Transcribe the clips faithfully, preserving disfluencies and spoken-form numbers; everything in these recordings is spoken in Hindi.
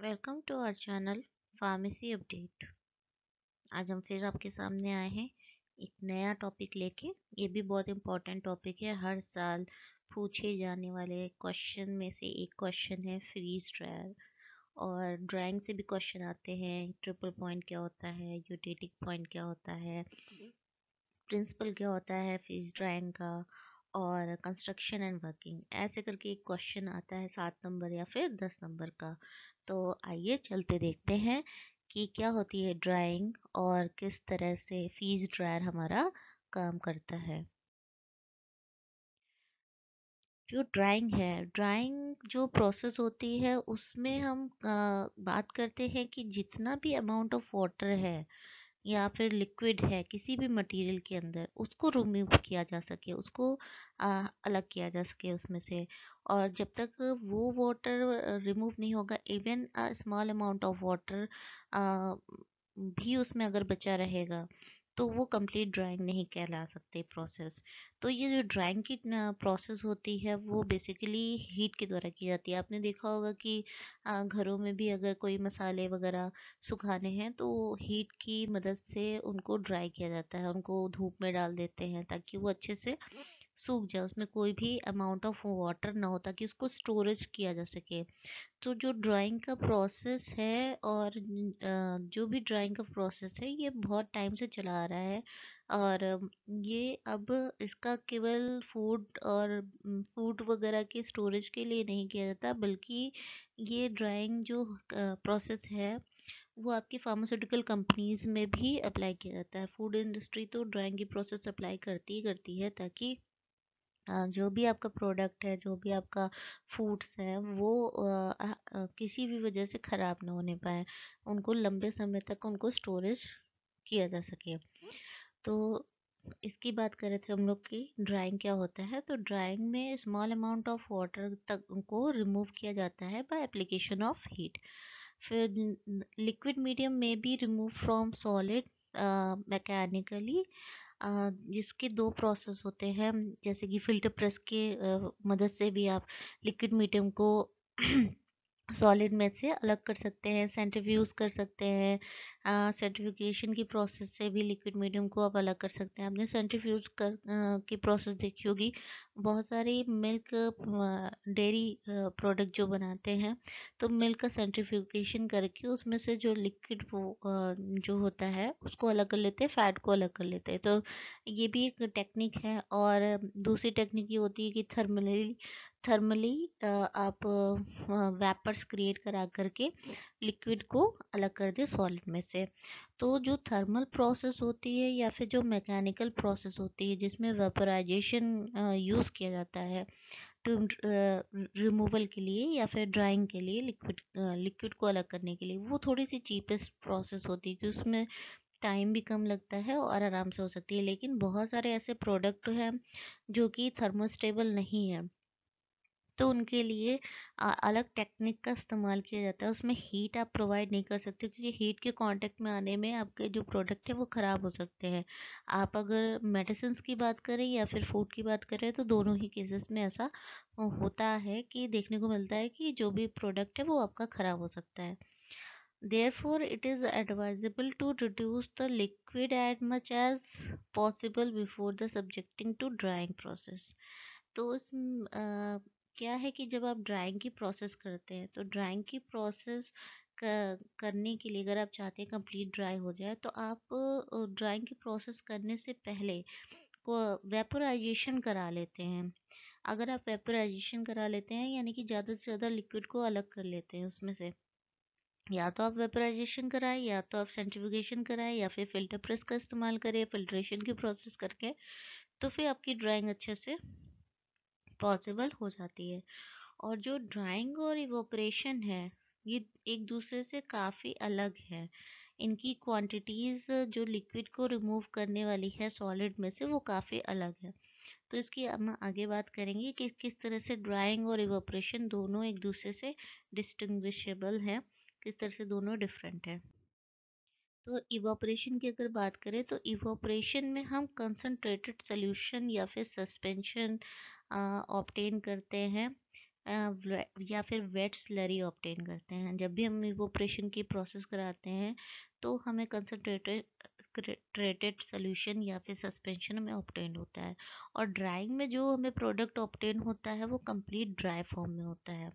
Welcome to our channel pharmacy update. आज हम फिर आपके सामने आए हैं एक नया टॉपिक लेके। ये भी बहुत इम्पोर्टेंट टॉपिक है, हर साल पूछे जाने वाले क्वेश्चन में से एक क्वेश्चन है फ्रीज ड्रायर। और ड्राइंग से भी क्वेश्चन आते हैं, ट्रिपल पॉइंट क्या होता है, यूटेटिक पॉइंट क्या होता है, प्रिंसिपल क्या होता है फ्रीज ड्राइंग का, और कंस्ट्रक्शन एंड वर्किंग, ऐसे करके एक क्वेश्चन आता है सात नंबर या फिर दस नंबर का। तो आइए चलते देखते हैं कि क्या होती है ड्राइंग और किस तरह से फ्रीज ड्रायर हमारा काम करता है। जो ड्राइंग है, ड्राइंग जो प्रोसेस होती है उसमें हम आ, बात करते हैं कि जितना भी अमाउंट ऑफ वाटर है या फिर लिक्विड है किसी भी मटेरियल के अंदर, उसको रिमूव किया जा सके, उसको आ, अलग किया जा सके उसमें से। और जब तक वो वाटर रिमूव नहीं होगा, even a small amount of water भी उसमें अगर बचा रहेगा, तो वो कंप्लीट ड्राइंग नहीं कहला सकते प्रोसेस। तो ये जो ड्राइंग की प्रोसेस होती है वो बेसिकली हीट के द्वारा की जाती है। आपने देखा होगा कि अ, घरों में भी अगर कोई मसाले वगैरह सुखाने हैं तो हीट की मदद से उनको ड्राई किया जाता है, उनको धूप में डाल देते हैं ताकि वो अच्छे से सूख जाए, उसमें कोई भी अमाउंट ऑफ वाटर ना हो, ताकि उसको स्टोरेज किया जा सके। तो जो ड्राइंग का प्रोसेस है और अ, जो भी ड्राइंग का प्रोसेस है ये बहुत टाइम से चला आ रहा है। और अम, ये अब इसका केवल फूड और फूड वगैरह के स्टोरेज के लिए नहीं किया जाता, बल्कि ये ड्राइंग जो प्रोसेस है वो आपकी फार्मास्यूटिकल कंपनीज में भी अप्लाई किया जाता है। फूड इंडस्ट्री तो ड्राइंग की प्रोसेस अप्लाई करती ही करती है, ताकि अ, जो भी आपका प्रोडक्ट है, जो भी आपका फूड्स है, वो अ, अ, अ, किसी भी वजह से ख़राब ना होने पाए, उनको लंबे समय तक उनको स्टोरेज किया जा सके। तो इसकी बात कर रहे थे हम लोग कि ड्राइंग क्या होता है। तो ड्राइंग में स्मॉल अमाउंट ऑफ वाटर तक को रिमूव किया जाता है बाय एप्लीकेशन ऑफ हीट। फिर लिक्विड मीडियम में be remove from solid mechanically, जिसके दो प्रोसेस होते हैं, जैसे कि फिल्टर प्रेस के अ, मदद से भी आप लिक्विड मीडियम को सॉलिड में से अलग कर सकते हैं, सेंट्रीफ्यूज कर सकते हैं। सेंट्रीफ्यूगेशन की प्रोसेस से भी लिक्विड मीडियम को आप अलग कर सकते हैं। आपने सेंट्रीफ्यूज कर अ, की प्रोसेस देखी होगी, बहुत सारी मिल्क डेयरी प्रोडक्ट जो बनाते हैं, तो मिल्क का सेंट्रीफ्यूगेशन करके उसमें से जो लिक्विड वो अ, जो होता है उसको अलग कर लेते हैं, फैट को अलग कर लेते हैं। तो ये भी एक टेक्निक है। और दूसरी टेक्निक ये होती है कि थर्मली थर्मली आप वेपर्स क्रिएट करा करके लिक्विड को अलग कर दे सॉलिड में से। तो जो थर्मल प्रोसेस होती है या फिर जो मैकेनिकल प्रोसेस होती है जिसमें वेपराइजेशन यूज़ किया जाता है टू रिमूवल के लिए या फिर ड्राइंग के लिए, लिक्विड लिक्विड को अलग करने के लिए, वो थोड़ी सी चीपेस्ट प्रोसेस होती है कि उसमें टाइम भी कम लगता है और आराम से हो सकती है। लेकिन बहुत सारे ऐसे प्रोडक्ट हैं जो कि थर्मोस्टेबल नहीं है, तो उनके लिए अ, अलग टेक्निक का इस्तेमाल किया जाता है। उसमें हीट आप प्रोवाइड नहीं कर सकते, क्योंकि हीट के कांटेक्ट में आने में आपके जो प्रोडक्ट है वो ख़राब हो सकते हैं। आप अगर मेडिसिन की बात करें या फिर फूड की बात करें, तो दोनों ही केसेस में ऐसा अ, होता है कि देखने को मिलता है कि जो भी प्रोडक्ट है वो आपका ख़राब हो सकता है। Therefore, it is advisable to reduce the liquid as much as possible before the subjecting to drying process. तो उस अ, क्या है कि जब आप ड्राइंग की प्रोसेस करते हैं, तो ड्राइंग की प्रोसेस करने के लिए अगर आप चाहते हैं कंप्लीट ड्राई हो जाए, तो आप ड्राइंग की प्रोसेस करने से पहले को वेपोराइजेशन करा लेते हैं। अगर आप वेपोराइजेशन करा लेते हैं, यानी कि ज़्यादा से ज़्यादा लिक्विड को अलग कर लेते हैं उसमें से, या तो आप वेपराइजेशन कराएं, या तो आप सेंट्रीफ्यूगेशन कराएं, या फिर फिल्टर प्रेस का इस्तेमाल करें फिल्ट्रेशन की प्रोसेस करके, तो फिर आपकी ड्राइंग अच्छे से पॉसिबल हो जाती है। और जो ड्राइंग और इवोपरेशन है, ये एक दूसरे से काफ़ी अलग है। इनकी क्वांटिटीज़ जो लिक्विड को रिमूव करने वाली है सॉलिड में से, वो काफ़ी अलग है। तो इसकी हम आगे बात करेंगे कि किस तरह से ड्राइंग और इवोपरेशन दोनों एक दूसरे से डिस्टिंग्विशेबल हैं, किस तरह से दोनों डिफरेंट है। तो इवोपरेशन की अगर बात करें, तो इवोपरेशन में हम कंसंट्रेटेड सॉल्यूशन या फिर सस्पेंशन ऑब्टेन करते हैं, अ, वे या फिर वेट स्लरी ऑब्टेन करते हैं। जब भी हम इवोपरेशन की प्रोसेस कराते हैं, तो हमें कंसंट्रेटेड क्रे ट्रेटेड सॉल्यूशन या फिर सस्पेंशन में ऑब्टेन होता है। और ड्राइंग में जो हमें प्रोडक्ट ऑब्टेन होता है, वो कंप्लीट ड्राई फॉर्म में होता है।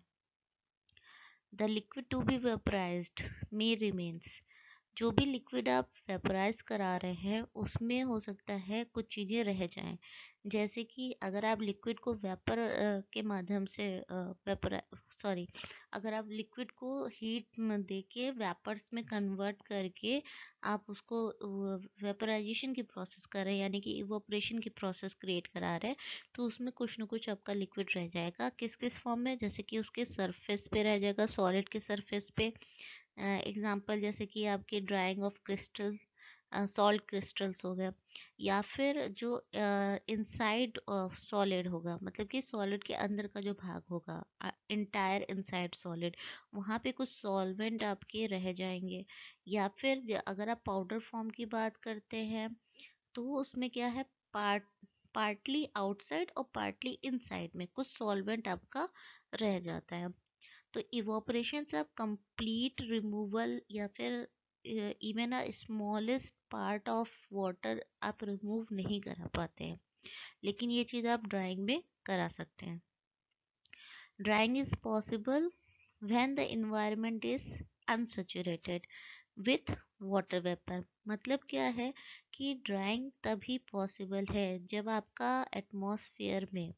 The liquid to be vaporised may remains. जो भी लिक्विड आप वेपराइज करा रहे हैं, उसमें हो सकता है कुछ चीज़ें रह जाएं। जैसे कि अगर आप लिक्विड को वेपर के माध्यम से वेपर सॉरी अगर आप लिक्विड को हीट दे के वेपर्स में कन्वर्ट करके आप उसको वेपराइजेशन की प्रोसेस कर रहे हैं, यानी कि इवोपरेशन की प्रोसेस क्रिएट करा रहे हैं, तो उसमें कुछ ना कुछ आपका लिक्विड रह जाएगा। किस किस फॉर्म में? जैसे कि उसके सरफेस पे रह जाएगा, सॉलिड के सरफेस पे। एग्जाम्पल जैसे कि आपकी drying of crystal, salt crystals हो गया, या फिर जो इनसाइड सॉलिड होगा, मतलब कि सॉलिड के अंदर का जो भाग होगा, इंटायर इनसाइड सॉलिड, वहाँ पे कुछ सॉल्वेंट आपके रह जाएंगे। या फिर ज- अगर आप पाउडर फॉर्म की बात करते हैं, तो उसमें क्या है, पार्ट पार्टली आउटसाइड और पार्टली इनसाइड में कुछ सॉल्वेंट आपका रह जाता है। तो इवोपरेशन से आप कंप्लीट रिमूवल या फिर even a smallest part of water आप रिमूव नहीं करा पाते हैं, लेकिन ये चीज़ आप ड्राइंग में करा सकते हैं। Drying is possible when the environment is unsaturated with water vapour. मतलब क्या है कि ड्राइंग तभी पॉसिबल है जब आपका एटमॉस्फेयर में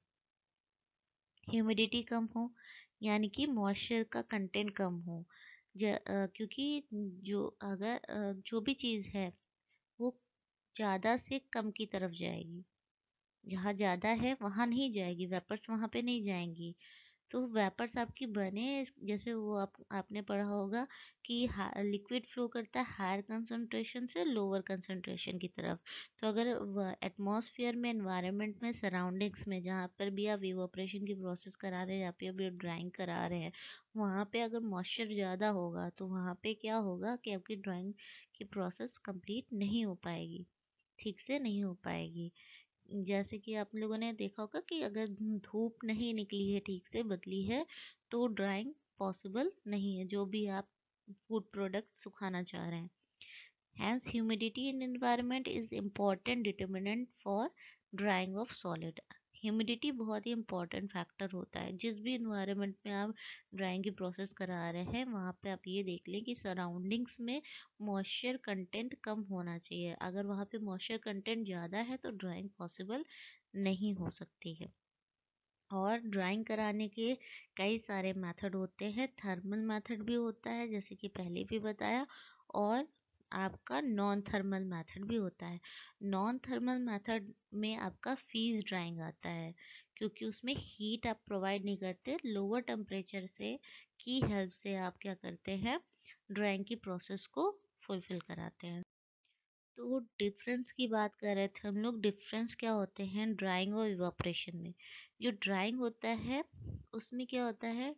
ह्यूमिडिटी कम हो, यानी कि मॉइस्चर का कंटेंट कम हो। ज, अ, क्योंकि जो अगर अ, जो भी चीज़ है, वो ज़्यादा से कम की तरफ जाएगी। जहाँ ज़्यादा है वहाँ नहीं जाएगी, वेपर्स वहाँ पे नहीं जाएंगी। तो वेपर्स आपकी बने, जैसे वो आप आपने पढ़ा होगा कि लिक्विड फ्लो करता है हायर कंसंट्रेशन से लोअर कंसंट्रेशन की तरफ। तो अगर एटमॉस्फेयर में, एनवायरनमेंट में, सराउंडिंग्स में, जहाँ पर भी आप इवोपरेशन की प्रोसेस करा रहे हैं या फिर भी ड्राइंग करा रहे हैं, वहाँ पे अगर मॉइस्चर ज़्यादा होगा, तो वहाँ पे क्या होगा कि आपकी ड्राइंग की प्रोसेस कंप्लीट नहीं हो पाएगी, ठीक से नहीं हो पाएगी। जैसे कि आप लोगों ने देखा होगा कि अगर धूप नहीं निकली है, ठीक से बदली है, तो ड्राइंग पॉसिबल नहीं है, जो भी आप फूड प्रोडक्ट सुखाना चाह रहे हैं। Hence, humidity in environment is important determinant for drying of solid. Humidity बहुत ही इंपॉर्टेंट फैक्टर होता है। जिस भी इन्वायरमेंट में आप ड्राइंग की प्रोसेस करा रहे हैं, वहाँ पे आप ये देख लें कि सराउंडिंग्स में मॉइस्चर कंटेंट कम होना चाहिए। अगर वहाँ पे मॉइस्चर कंटेंट ज़्यादा है, तो ड्राइंग पॉसिबल नहीं हो सकती है। और ड्राइंग कराने के कई सारे मेथड होते हैं। थर्मल मेथड भी होता है, जैसे कि पहले भी बताया, और आपका नॉन थर्मल मेथड भी होता है। नॉन थर्मल मेथड में आपका फ्रीज ड्राइंग आता है, क्योंकि उसमें हीट आप प्रोवाइड नहीं करते, लोअर टेम्परेचर से की हेल्प से आप क्या करते हैं, ड्राइंग की प्रोसेस को फुलफिल कराते हैं। तो डिफरेंस की बात कर रहे थे हम लोग। डिफरेंस क्या होते हैं ड्राइंग और इवापोरेशन में? जो ड्राइंग होता है, उसमें क्या होता है,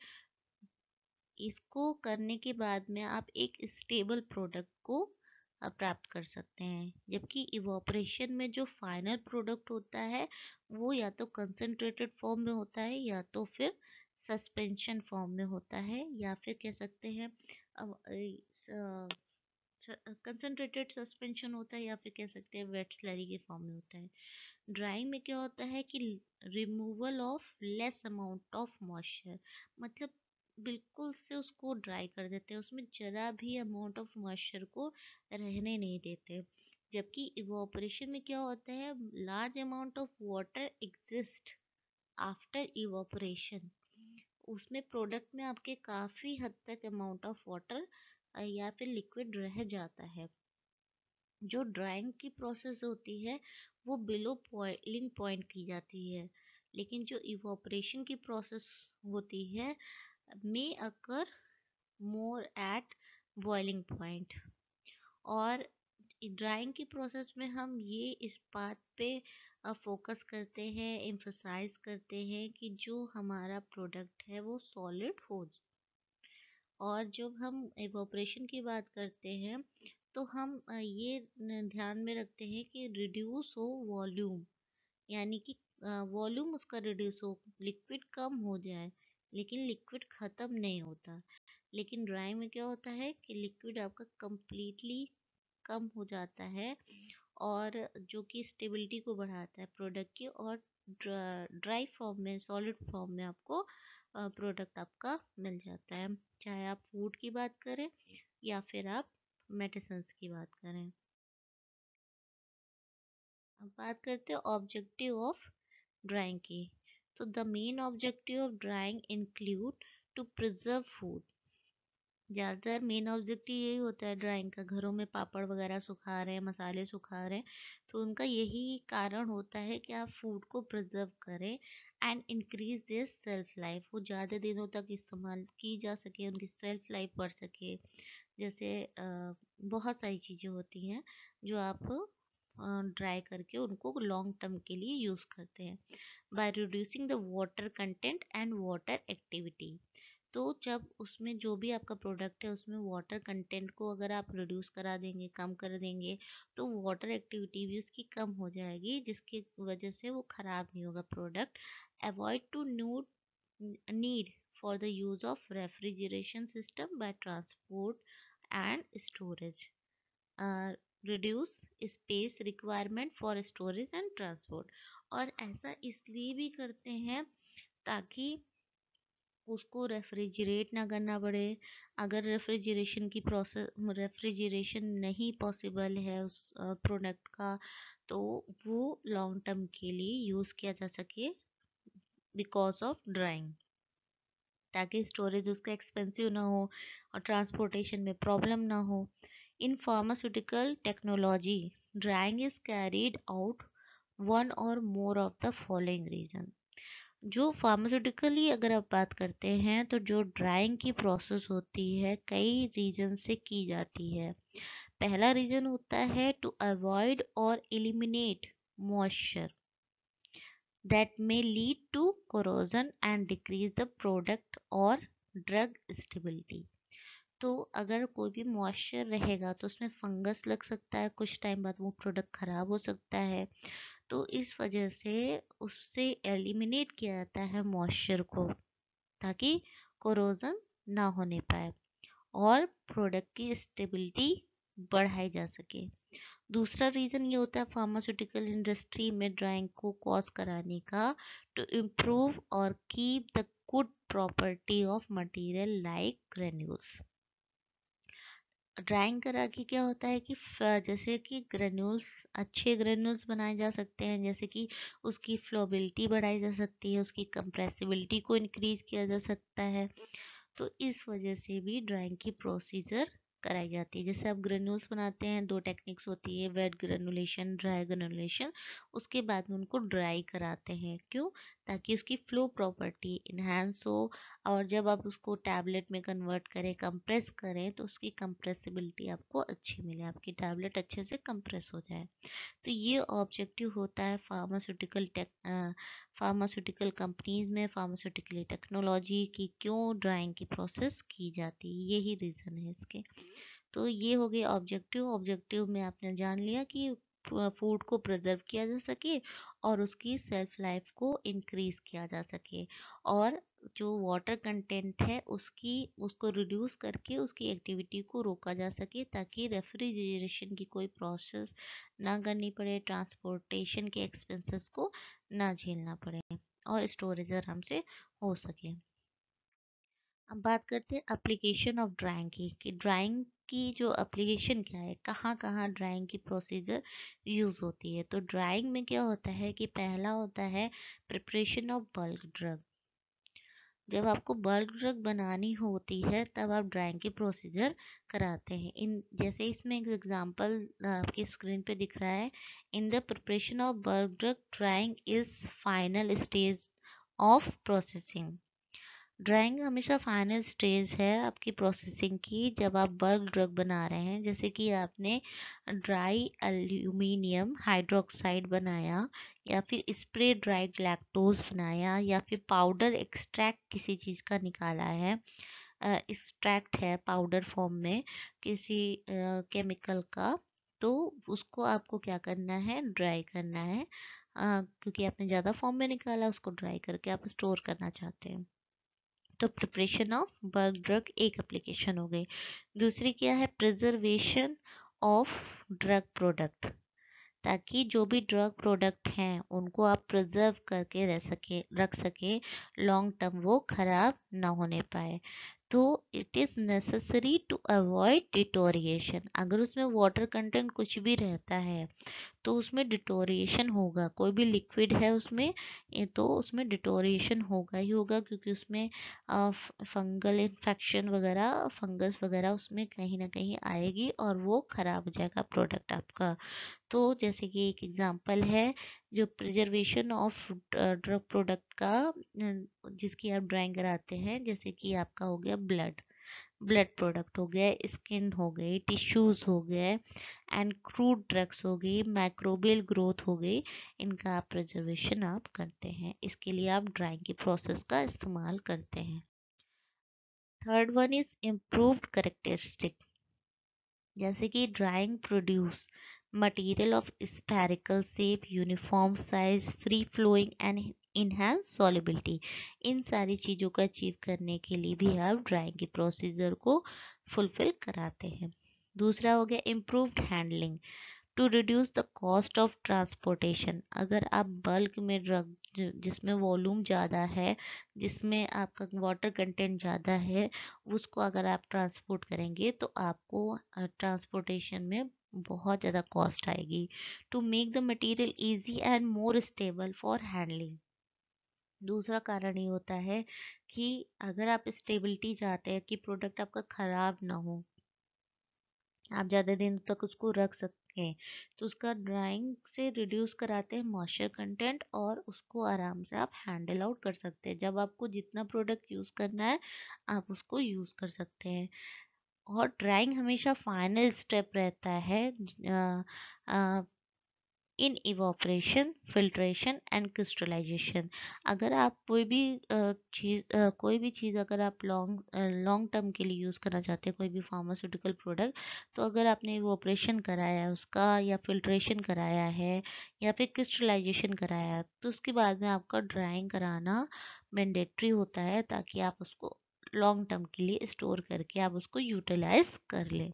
इसको करने के बाद में आप एक स्टेबल प्रोडक्ट को अ, प्राप्त कर सकते हैं। जबकि इवापोरेशन में जो फाइनल प्रोडक्ट होता है, वो या तो कंसंट्रेटेड फॉर्म में होता है, या तो फिर सस्पेंशन फॉर्म में होता है, या फिर कह सकते हैं कंसंट्रेटेड सस्पेंशन होता है, या फिर कह सकते हैं वेट स्लरी के फॉर्म में होता है। ड्राइंग में क्या होता है कि removal of less amount of moisture, मतलब बिल्कुल से उसको ड्राई कर देते हैं, उसमें जरा भी अमाउंट ऑफ मॉइस्चर को रहने नहीं देते। जबकि इवापोरेशन में क्या होता है, large amount of water exist after evaporation. उसमें प्रोडक्ट में आपके काफ़ी हद तक अमाउंट ऑफ वाटर या फिर लिक्विड रह जाता है। जो ड्राइंग की प्रोसेस होती है, वो बिलो बॉइलिंग पॉइंट की जाती है, लेकिन जो इवोपरेशन की प्रोसेस होती है, may occur more at boiling point. और ड्राइंग की प्रोसेस में हम ये इस बात पे फोकस करते हैं, एम्फसाइज करते हैं कि जो हमारा प्रोडक्ट है वो सॉलिड हो। और जब हम इवोपरेशन की बात करते हैं, तो हम अ, ये न- ध्यान में रखते हैं कि रिड्यूस हो वॉल्यूम, यानी कि वॉल्यूम उसका रिड्यूस हो, लिक्विड कम हो जाए, लेकिन लिक्विड ख़त्म नहीं होता। लेकिन ड्राई में क्या होता है कि लिक्विड आपका कंप्लीटली कम हो जाता है, और जो कि स्टेबिलिटी को बढ़ाता है प्रोडक्ट की, और ड्राई फॉर्म में, सॉलिड फॉर्म में आपको प्रोडक्ट आपका मिल जाता है, चाहे आप फूड की बात करें या फिर आप मेडिसिन्स की बात करें। अब बात करते हैं ऑब्जेक्टिव ऑफ ड्राइंग की। तो the main objective of drying include to preserve food. ज़्यादातर मेन ऑब्जेक्टिव यही होता है ड्राइंग का, घरों में पापड़ वगैरह सुखा रहे हैं, मसाले सुखा रहे हैं, तो उनका यही कारण होता है कि आप फूड को प्रिजर्व करें and increase this shelf life, वो ज़्यादा दिनों तक इस्तेमाल की जा सके, उनकी सेल्फ लाइफ बढ़ सके। जैसे अ, बहुत सारी चीज़ें होती हैं जो आप ड्राई करके उनको लॉन्ग टर्म के लिए यूज़ करते हैं। By reducing the water content and water activity. तो जब उसमें जो भी आपका प्रोडक्ट है उसमें वाटर कंटेंट को अगर आप रिड्यूस करा देंगे, कम कर देंगे, तो वाटर एक्टिविटी भी उसकी कम हो जाएगी, जिसकी वजह से वो ख़राब नहीं होगा product. Avoid to need for the use of refrigeration system by transport and storage. Reduce space requirement for storage and transport. और ऐसा इसलिए भी करते हैं ताकि उसको रेफ्रिजरेट ना करना पड़े। अगर रेफ्रिजरेशन की प्रोसेस रेफ्रिजरेशन नहीं पॉसिबल है उस प्रोडक्ट का, तो वो लॉन्ग टर्म के लिए यूज़ किया जा सके बिकॉज ऑफ ड्राइंग, ताकि स्टोरेज उसका एक्सपेंसिव ना हो और ट्रांसपोर्टेशन में प्रॉब्लम ना हो। In pharmaceutical technology drying is carried out one or more of the following reason. जो फार्मास्यूटिकली अगर आप बात करते हैं तो जो ड्राइंग की प्रोसेस होती है कई रीजन से की जाती है। पहला रीजन होता है टू अवॉइड और eliminate moisture that may lead to corrosion and decrease the product और drug stability। तो अगर कोई भी मॉइस्चर रहेगा तो उसमें फंगस लग सकता है, कुछ टाइम बाद वो प्रोडक्ट ख़राब हो सकता है। तो इस वजह से उससे एलिमिनेट किया जाता है मॉइस्चर को, ताकि कोरोजन ना होने पाए और प्रोडक्ट की स्टेबिलिटी बढ़ाई जा सके। दूसरा रीज़न ये होता है फार्मास्यूटिकल इंडस्ट्री में ड्राइंग को कॉज कराने का, टू इम्प्रूव और keep the good property of material like granules. Drying करा के क्या होता है कि फ- जैसे कि ग्रेन्यूल्स, अच्छे ग्रेन्यूल्स बनाए जा सकते हैं, जैसे कि उसकी फ्लोबिलिटी बढ़ाई जा सकती है, उसकी कंप्रेसिबिलिटी को इंक्रीज किया जा सकता है। तो इस वजह से भी ड्राइंग की प्रोसीजर कराई जाती है। जैसे आप ग्रेन्यूल्स बनाते हैं, दो टेक्निक्स होती है, वेट ग्रेनुलेशन, ड्राई ग्रेनुलेशन। उसके बाद में उनको ड्राई कराते हैं, क्यों? ताकि उसकी फ्लो प्रॉपर्टी इन्हांस हो, और जब आप उसको टैबलेट में कन्वर्ट करें, कंप्रेस करें, तो उसकी कंप्रेसिबिलिटी आपको अच्छी मिले, आपकी टैबलेट अच्छे से कंप्रेस हो जाए। तो ये ऑब्जेक्टिव होता है फार्मास्यूटिकल टेक फार्मास्यूटिकल कंपनीज में, फार्मास्यूटिकल टेक्नोलॉजी की क्यों ड्राइंग की प्रोसेस की जाती है, यही रीज़न है इसके। तो ये हो गए ऑब्जेक्टिव। ऑब्जेक्टिव में आपने जान लिया कि फूड को प्रिजर्व किया जा सके और उसकी सेल्फ लाइफ को इंक्रीज किया जा सके, और जो वाटर कंटेंट है उसकी उसको रिड्यूस करके उसकी एक्टिविटी को रोका जा सके, ताकि रेफ्रिजरेशन की कोई प्रोसेस ना करनी पड़े, ट्रांसपोर्टेशन के एक्सपेंसेस को ना झेलना पड़े, और स्टोरेज आराम से हो सके। अब बात करते हैं एप्लीकेशन ऑफ ड्राइंग की, कि ड्राइंग की जो एप्लीकेशन क्या है, कहाँ कहाँ ड्राइंग की प्रोसीजर यूज़ होती है। तो ड्राइंग में क्या होता है कि पहला होता है प्रिपरेशन ऑफ बल्क ड्रग। जब आपको बल्क ड्रग बनानी होती है तब आप ड्राइंग की प्रोसीजर कराते हैं। इन जैसे इसमें एक एग्जांपल आपकी स्क्रीन पे दिख रहा है, in the preparation of bulk drug drying is final stage of processing. Drying हमेशा फाइनल स्टेज है आपकी प्रोसेसिंग की, जब आप बल्क ड्रग बना रहे हैं, जैसे कि आपने ड्राई एल्यूमिनियम हाइड्रोक्साइड बनाया, या फिर स्प्रे ड्राई लैक्टोज बनाया, या फिर पाउडर एक्सट्रैक्ट किसी चीज़ का निकाला है, एक्सट्रैक्ट है पाउडर फॉर्म में किसी केमिकल का, तो उसको आपको क्या करना है, ड्राई करना है। अ, क्योंकि आपने ज़्यादा फॉर्म में निकाला, उसको ड्राई करके आप स्टोर करना चाहते हैं। तो प्रिपरेशन ऑफ बल्क ड्रग एक एप्लीकेशन हो गई। दूसरी क्या है, प्रिजर्वेशन ऑफ ड्रग प्रोडक्ट, ताकि जो भी ड्रग प्रोडक्ट हैं उनको आप प्रिजर्व करके रह सके रख सके, लॉन्ग टर्म वो खराब ना होने पाए। तो it is necessary to avoid deterioration. अगर उसमें वाटर कंटेंट कुछ भी रहता है तो उसमें डिटोरिएशन होगा, कोई भी लिक्विड है उसमें ये तो उसमें डिटोरिएशन होगा ही होगा, क्योंकि उसमें फंगल इन्फेक्शन वगैरह, फंगस वगैरह उसमें कहीं ना कहीं आएगी और वो ख़राब हो जाएगा प्रोडक्ट आपका। तो जैसे कि एक एग्जांपल है जो प्रिजर्वेशन ऑफ ड्रग प्रोडक्ट का, अ, जिसकी आप ड्राइंग कराते हैं, जैसे कि आपका हो गया ब्लड, ब्लड प्रोडक्ट हो गया, स्किन हो गई, टिश्यूज़ हो गए, एंड क्रूड ड्रग्स हो गई, माइक्रोबियल ग्रोथ हो गई, इनका आप प्रिजर्वेशन आप करते हैं। इसके लिए आप ड्राइंग की प्रोसेस का इस्तेमाल करते हैं। Third one is improved characteristic, जैसे कि drying produce material of spherical shape, uniform size, free flowing and enhance solubility. इन सारी चीज़ों को अचीव करने के लिए भी आप ड्राइंग की प्रोसीजर को फुलफिल कराते हैं। दूसरा हो गया improved handling, to reduce the cost of transportation. अगर आप बल्क में ड्रग जिसमें वॉल्यूम ज़्यादा है, जिसमें आपका वाटर कंटेंट ज़्यादा है, उसको अगर आप ट्रांसपोर्ट करेंगे तो आपको ट्रांसपोर्टेशन में बहुत ज़्यादा कॉस्ट आएगी। To make the material easy and more stable for handling. दूसरा कारण ये होता है कि अगर आप स्टेबिलिटी चाहते हैं कि प्रोडक्ट आपका ख़राब ना हो, आप ज़्यादा दिन तक उसको रख सकें, तो उसका ड्राइंग से रिड्यूस कराते हैं मॉइस्चर कंटेंट और उसको आराम से आप हैंडल आउट कर सकते हैं। जब आपको जितना प्रोडक्ट यूज़ करना है आप उसको यूज़ कर सकते हैं। और ड्राइंग हमेशा फाइनल स्टेप रहता है in evaporation, filtration and crystallisation. अगर आप कोई भी चीज़ कोई भी चीज़ अगर आप लॉन्ग लॉन्ग टर्म के लिए यूज़ करना चाहते हैं, कोई भी फार्मास्यूटिकल प्रोडक्ट, तो अगर आपने इवोपरेशन कराया है उसका, या फिल्ट्रेशन कराया है, या फिर क्रिस्टलाइजेशन कराया है, तो उसके बाद में आपका ड्राइंग कराना मैंडेटरी होता है, ताकि आप उसको लॉन्ग टर्म के लिए स्टोर करके आप उसको यूटिलाइज कर लें।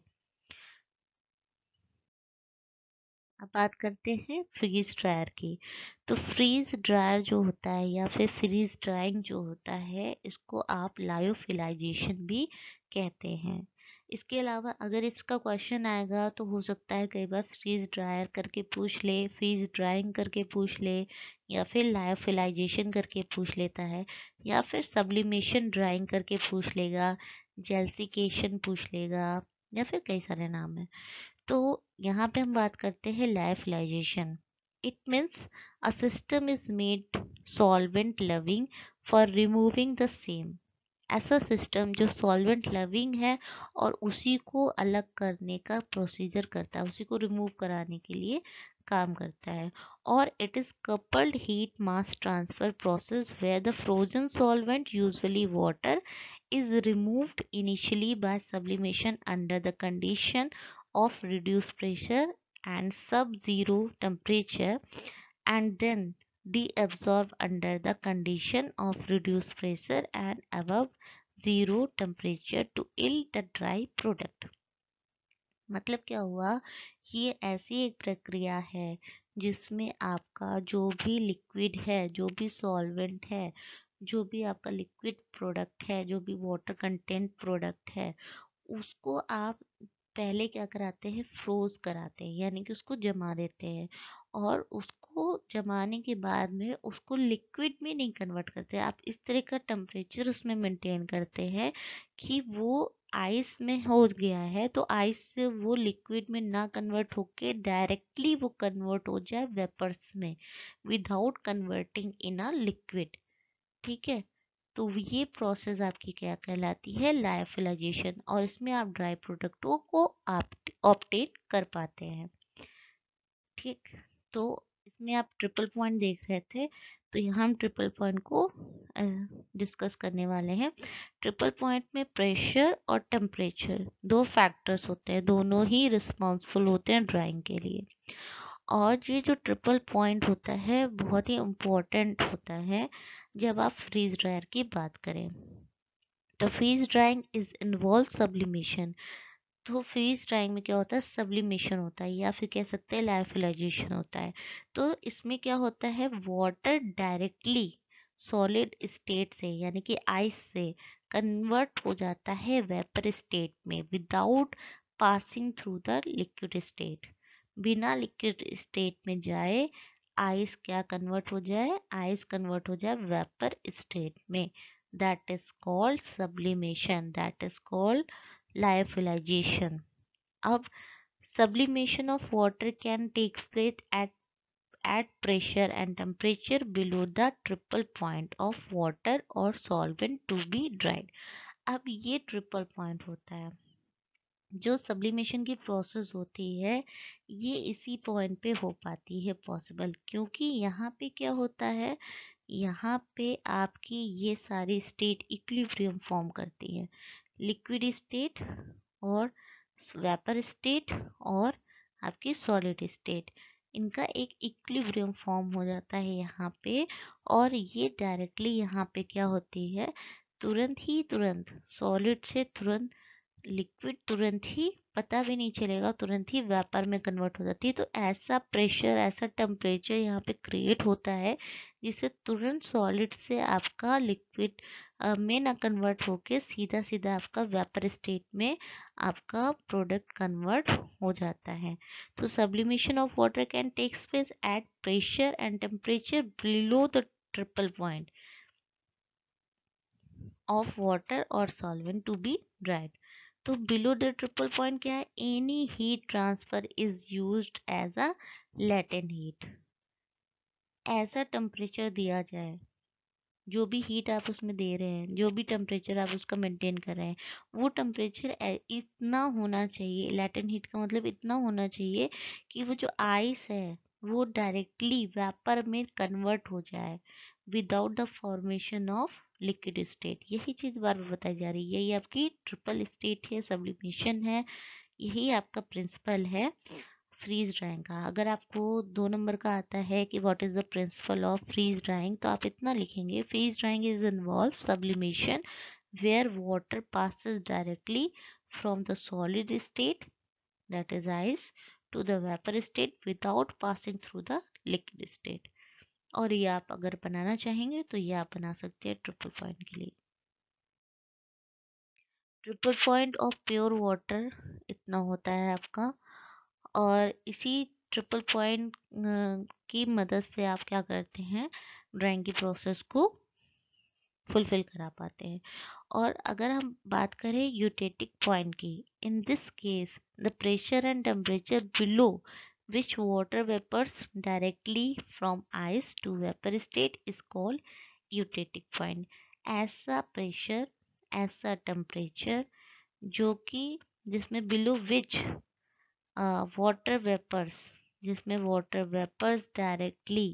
अब बात करते हैं फ्रीज ड्रायर की। तो फ्रीज ड्रायर जो होता है या फिर फ्रीज ड्राइंग जो होता है, इसको आप लायोफिलाइजेशन भी कहते हैं। इसके अलावा अगर इसका क्वेश्चन आएगा तो हो सकता है कई बार फ्रीज ड्रायर करके पूछ ले, फ्रीज ड्राइंग करके पूछ ले, या फिर लायोफिलाइजेशन करके पूछ लेता है, या फिर सब्लिमेशन ड्राइंग करके पूछ लेगा, जेल्सिकेशन पूछ लेगा, या फिर कई सारे नाम हैं। तो यहाँ पे हम बात करते हैं lyophilisation. It means a system is made solvent loving for removing the same. ऐसा सिस्टम जो सॉल्वेंट लविंग है और उसी को अलग करने का प्रोसीजर करता है, उसी को रिमूव कराने के लिए काम करता है। और it is coupled heat mass transfer process where the frozen solvent, usually water, is removed initially by sublimation under the condition of reduced pressure and sub-zero temperature, and then deabsorbed under the condition of reduced pressure and above zero temperature to yield the dry product। मतलब क्या हुआ, ये ऐसी एक प्रक्रिया है जिसमें आपका जो भी लिक्विड है, जो भी सॉल्वेंट है, जो भी आपका लिक्विड प्रोडक्ट है, जो भी वाटर कंटेंट प्रोडक्ट है, उसको आप पहले क्या कराते हैं, फ्रोज कराते हैं, यानी कि उसको जमा देते हैं। और उसको जमाने के बाद में उसको लिक्विड में नहीं कन्वर्ट करते, आप इस तरह का टेम्परेचर उसमें मेंटेन करते हैं कि वो आइस में हो गया है तो आइस से वो लिक्विड में ना कन्वर्ट होके डायरेक्टली वो कन्वर्ट हो जाए वेपर्स में, without converting in a liquid. ठीक है, तो ये प्रोसेस आपकी क्या कहलाती है, लायोफिलाइजेशन, और इसमें आप ड्राई प्रोडक्टों को आप ऑप्टेन कर पाते हैं। ठीक, तो इसमें आप ट्रिपल पॉइंट देख रहे थे, तो यहाँ हम ट्रिपल पॉइंट को डिस्कस करने वाले हैं। ट्रिपल पॉइंट में प्रेशर और टेम्परेचर दो फैक्टर्स होते हैं, दोनों ही रिस्पॉन्सिबल होते हैं ड्राइंग के लिए। और ये जो ट्रिपल पॉइंट होता है बहुत ही इम्पोर्टेंट होता है जब आप फ्रीज ड्रायर की बात करें। The freeze drying is involve sublimation. तो फ्रीज ड्राइंग में क्या होता है, सब्लिमेशन होता है या फिर कह सकते हैं लायोफिलाइजेशन होता है। तो इसमें क्या होता है, वाटर डायरेक्टली सॉलिड स्टेट से यानी कि आइस से कन्वर्ट हो जाता है वेपर स्टेट में without passing through the liquid state. बिना लिक्विड स्टेट में जाए आइस क्या कन्वर्ट हो जाए, आइस कन्वर्ट हो जाए वेपर स्टेट में। That is called sublimation, that is called lyophilization. अब sublimation of water can take place at at pressure and temperature below the triple point of water or solvent to be dried. अब ये ट्रिपल पॉइंट होता है, जो सब्लिमेशन की प्रोसेस होती है ये इसी पॉइंट पे हो पाती है पॉसिबल, क्योंकि यहाँ पे क्या होता है, यहाँ पे आपकी ये सारी स्टेट इक्विलिब्रियम फॉर्म करती है, लिक्विड स्टेट और वेपर स्टेट और आपकी सॉलिड स्टेट, इनका एक इक्विलिब्रियम फॉर्म हो जाता है यहाँ पे। और ये डायरेक्टली यहाँ पे क्या होती है, तुरंत ही तुरंत सॉलिड से तुरंत लिक्विड, तुरंत ही पता भी नहीं चलेगा, तुरंत ही वेपर में कन्वर्ट हो जाती है। तो ऐसा प्रेशर, ऐसा टेम्परेचर यहाँ पे क्रिएट होता है जिससे तुरंत सॉलिड से आपका लिक्विड में ना कन्वर्ट होके सीधा सीधा आपका वेपर स्टेट में आपका प्रोडक्ट कन्वर्ट हो जाता है। तो sublimation of water can takes place at pressure and temperature below the triple point of water और सॉल्वेंट टू बी ड्राइड। तो बिलो द ट्रिपल पॉइंट क्या है, any heat transfer is used as a latent heat. ऐसा टेम्परेचर दिया जाए, जो भी हीट आप उसमें दे रहे हैं, जो भी टेम्परेचर आप उसका मेंटेन कर रहे हैं, वो टेम्परेचर इतना होना चाहिए, लेटेंट हीट का मतलब इतना होना चाहिए कि वो जो आइस है वो डायरेक्टली वेपर में कन्वर्ट हो जाए without the formation of liquid state. यही चीज़ बार बार बताई जा रही है, यही आपकी ट्रिपल स्टेट है, सब्लिमेशन है, यही आपका प्रिंसिपल है फ्रीज ड्राइंग का। अगर आपको दो नंबर का आता है कि what is the principle of freeze drying, तो आप इतना लिखेंगे, freeze drying is involve sublimation where water passes directly from the solid state, that is ice, to the vapor state without passing through the liquid state। और ये आप अगर बनाना चाहेंगे तो ये आप बना सकते हैं ट्रिपल पॉइंट के लिए। Triple point of pure water इतना होता है आपका, और इसी ट्रिपल पॉइंट की मदद से आप क्या करते हैं, ड्राइंग की प्रोसेस को फुलफिल करा पाते हैं। और अगर हम बात करें यूटेटिक पॉइंट की, in this case the pressure and temperature below which water vapours directly from ice to vapour state is called eutectic point. ऐसा प्रेशर, ऐसा टेम्परेचर जो कि जिसमें बिलो विच वाटर वेपर्स, जिसमें water vapours directly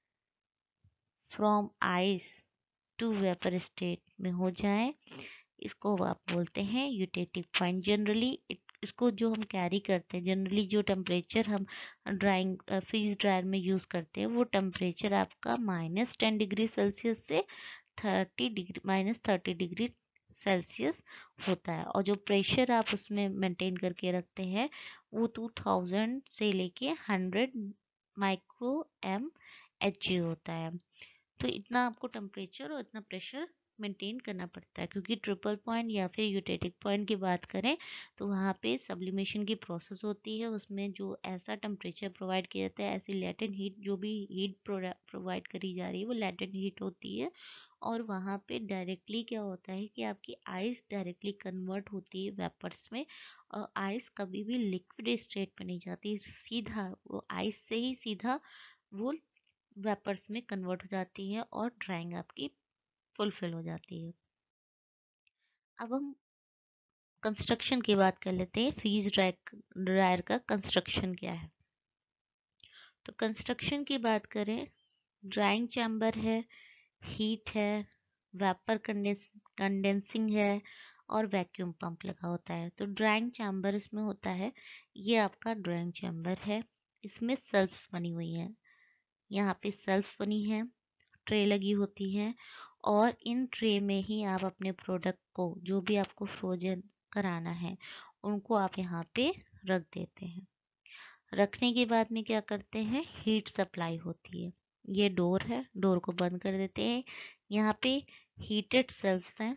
from ice to vapour state में हो जाए, इसको आप बोलते हैं यूटेटिव पॉइंट। जनरली इसको जो हम कैरी करते हैं, जनरली जो टेम्परेचर हम ड्राइंग फ्रीज ड्रायर में यूज़ करते हैं, वो टेम्परेचर आपका माइनस टेन डिग्री सेल्सियस से thirty degree minus thirty degree Celsius होता है। और जो प्रेशर आप उसमें मेंटेन करके रखते हैं वो टू थाउजेंड से लेके hundred micro M H G होता है। तो इतना आपको टेम्परेचर और इतना प्रेशर मेंटेन करना पड़ता है, क्योंकि ट्रिपल पॉइंट या फिर यूटेटिक पॉइंट की बात करें तो वहाँ पे सब्लिमेशन की प्रोसेस होती है, उसमें जो ऐसा टेम्परेचर प्रोवाइड किया जाता है, ऐसी लेटेंट हीट, जो भी हीट प्रोवाइड करी जा रही है वो लेटेंट हीट होती है। और वहाँ पे डायरेक्टली क्या होता है कि आपकी आइस डायरेक्टली कन्वर्ट होती है वेपर्स में, और आइस कभी भी लिक्विड स्टेट में नहीं जाती, सीधा वो आइस से ही सीधा वो वेपर्स में कन्वर्ट हो जाती है और ड्राइंग आपकी फुलफिल हो जाती है। अब हम कंस्ट्रक्शन की बात कर लेते हैं, फ्रीज ड्रायर का कंस्ट्रक्शन क्या है। तो कंस्ट्रक्शन की बात करें, ड्राइंग चैम्बर है, हीट है, वेपर कंडेंसिंग है और वैक्यूम पंप लगा होता है। तो ड्राइंग चैम्बर इसमें होता है, ये आपका ड्राइंग चैम्बर है, इसमें सेल्फ्स बनी हुई हैं, यहाँ पे सेल्फ्स बनी है, ट्रे लगी होती है और इन ट्रे में ही आप अपने प्रोडक्ट को, जो भी आपको फ्रोजन कराना है, उनको आप यहाँ पे रख देते हैं। रखने के बाद में क्या करते हैं, हीट सप्लाई होती है। ये डोर है, डोर को बंद कर देते हैं। यहाँ पे हीटेड सेल्फ्स हैं,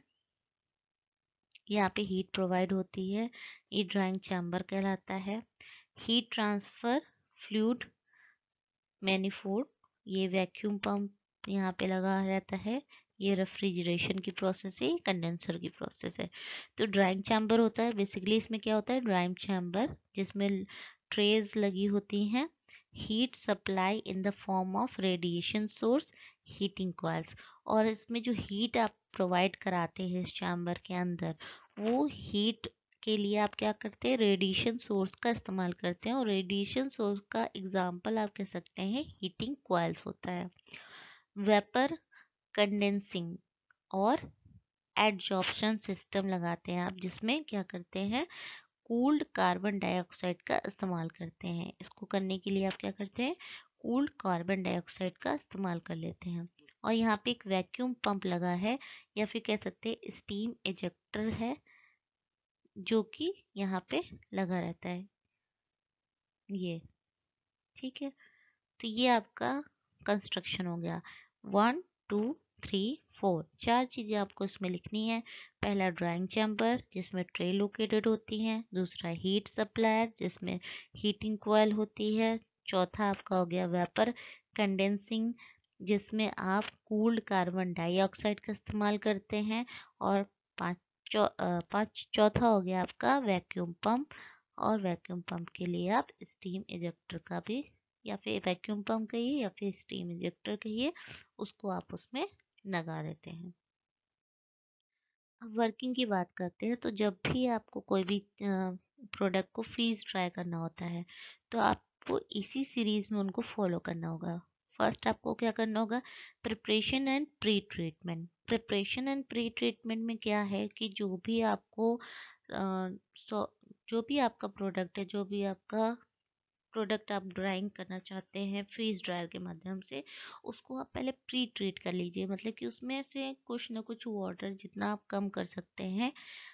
यहाँ पे हीट प्रोवाइड होती है। ये ड्राइंग चैम्बर कहलाता है। हीट ट्रांसफर फ्लूइड मैनिफोल्ड, ये वैक्यूम पंप यहाँ पे लगा रहता है। ये रेफ्रिजरेशन की प्रोसेस है, कंडेंसर की प्रोसेस है। तो ड्राइंग चैम्बर होता है बेसिकली, इसमें क्या होता है, ड्राइंग चैम्बर जिसमें ट्रेज लगी होती हैं। Heat supply in the form of radiation source, heating coils, और इसमें जो हीट आप प्रोवाइड कराते हैं इस चैम्बर के अंदर, वो हीट के लिए आप क्या करते हैं, रेडिएशन सोर्स का इस्तेमाल करते हैं। और रेडिएशन सोर्स का एग्जांपल आप कह सकते हैं हीटिंग कॉइल्स होता है। वेपर कंडेंसिंग और एडजॉर्प्शन सिस्टम लगाते हैं आप, जिसमें क्या करते हैं, कूल्ड कार्बन डाइऑक्साइड का इस्तेमाल करते हैं। इसको करने के लिए आप क्या करते हैं, कूल्ड कार्बन डाइऑक्साइड का इस्तेमाल कर लेते हैं। और यहाँ पे एक वैक्यूम पंप लगा है, या फिर कह सकते हैं स्टीम इजेक्टर है, जो कि यहाँ पे लगा रहता है। ये ठीक है। तो ये आपका कंस्ट्रक्शन हो गया। वन टू थ्री फोर, चार चीज़ें आपको इसमें लिखनी है। पहला ड्राइंग चैम्बर जिसमें ट्रे लोकेटेड होती हैं। दूसरा हीट सप्लायर जिसमें हीटिंग कॉइल होती है। चौथा आपका हो गया वेपर कंडेंसिंग, जिसमें आप कूल्ड कार्बन डाइऑक्साइड का इस्तेमाल करते हैं। और पाँच चौ अ, पाँच चौथा हो गया आपका वैक्यूम पंप, और वैक्यूम पंप के लिए आप स्टीम इजेक्टर का भी, या फिर वैक्यूम पंप कहिए या फिर स्टीम इंजेक्टर कहिए, उसको आप उसमें लगा देते हैं। अब वर्किंग की बात करते हैं। तो जब भी आपको कोई भी प्रोडक्ट को फ्रीज ड्राई करना होता है, तो आपको इसी सीरीज में उनको फॉलो करना होगा। फर्स्ट आपको क्या करना होगा, preparation and pre treatment. Preparation and pre treatment में क्या है कि जो भी आपको अ, सो जो भी आपका प्रोडक्ट है, जो भी आपका प्रोडक्ट आप ड्राइंग करना चाहते हैं फ्रीज ड्रायर के माध्यम से, उसको आप पहले प्री ट्रीट कर लीजिए। मतलब कि उसमें से कुछ ना कुछ वाटर जितना आप कम कर सकते हैं,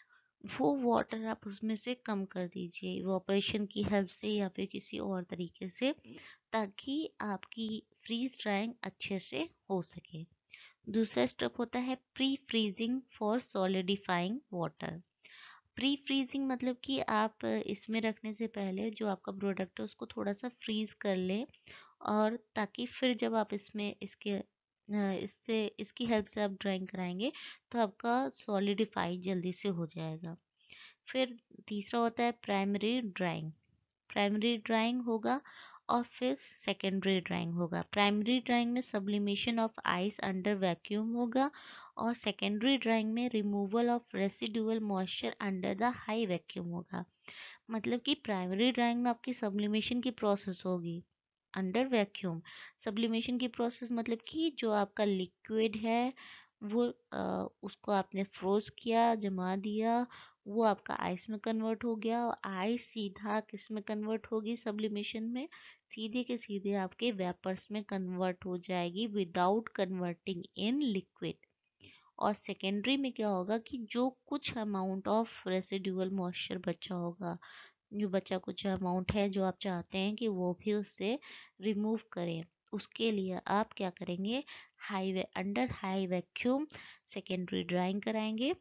वो वाटर आप उसमें से कम कर दीजिए इवोपरेशन की हेल्प से या फिर किसी और तरीके से, ताकि आपकी फ्रीज ड्राइंग अच्छे से हो सके। दूसरा स्टेप होता है pre freezing for solidifying water. Pre freezing मतलब कि आप इसमें रखने से पहले जो आपका प्रोडक्ट है उसको थोड़ा सा फ्रीज कर लें, और ताकि फिर जब आप इसमें इसके अ, इससे इसकी हेल्प से आप ड्राइंग कराएंगे तो आपका सॉलिडिफाई जल्दी से हो जाएगा। फिर तीसरा होता है प्राइमरी ड्राइंग। प्राइमरी ड्राइंग होगा और फिर सेकेंडरी ड्राइंग होगा। प्राइमरी ड्राइंग में sublimation of ice under vacuum होगा, और सेकेंडरी ड्राइंग में removal of residual moisture under the high vacuum होगा। मतलब कि प्राइमरी ड्राइंग में आपकी सब्लिमेशन की प्रोसेस होगी अंडर वैक्यूम। सब्लिमेशन की प्रोसेस मतलब कि जो आपका लिक्विड है वो अ, उसको आपने फ्रोज किया, जमा दिया, वो आपका आइस में कन्वर्ट हो गया, और आइस सीधा किस में कन्वर्ट होगी सब्लिमेशन में, सीधे के सीधे आपके वेपर्स में कन्वर्ट हो जाएगी विदाउट कन्वर्टिंग इन लिक्विड। और सेकेंडरी में क्या होगा कि जो कुछ अमाउंट ऑफ रेसिडुअल मॉइस्चर बचा होगा, जो बचा कुछ अमाउंट है जो आप चाहते हैं कि वो भी उससे रिमूव करें, उसके लिए आप क्या करेंगे, high way under high vacuum secondary drying कराएंगे,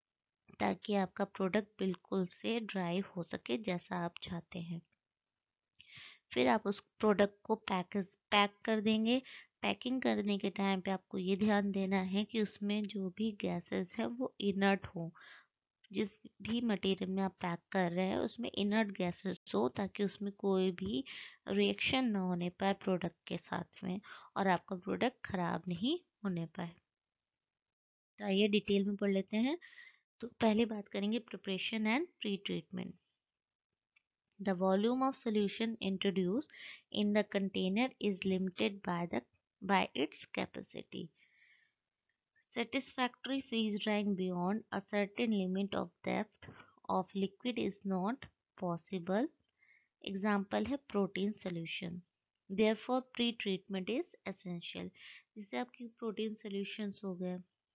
ताकि आपका प्रोडक्ट बिल्कुल से ड्राई हो सके जैसा आप चाहते हैं। फिर आप उस प्रोडक्ट को पैक पैक कर देंगे। पैकिंग करने के टाइम पे आपको ये ध्यान देना है कि उसमें जो भी गैसेस है वो इनर्ट हो। जिस भी मटेरियल में आप पैक कर रहे हैं उसमें इनर्ट गैसेस हो, ताकि उसमें कोई भी रिएक्शन ना होने पाए प्रोडक्ट के साथ में, और आपका प्रोडक्ट खराब नहीं होने पाए। तो आइए डिटेल में पढ़ लेते हैं। तो पहले बात करेंगे preparation and pre treatment. The volume of solution introduced in the container is limited by the by its capacity. Satisfactory freeze drying beyond a certain limit of depth of liquid is not possible. Example है protein solution. Therefore pre-treatment is essential. जैसे आपकी प्रोटीन सॉल्यूशंस हो गए,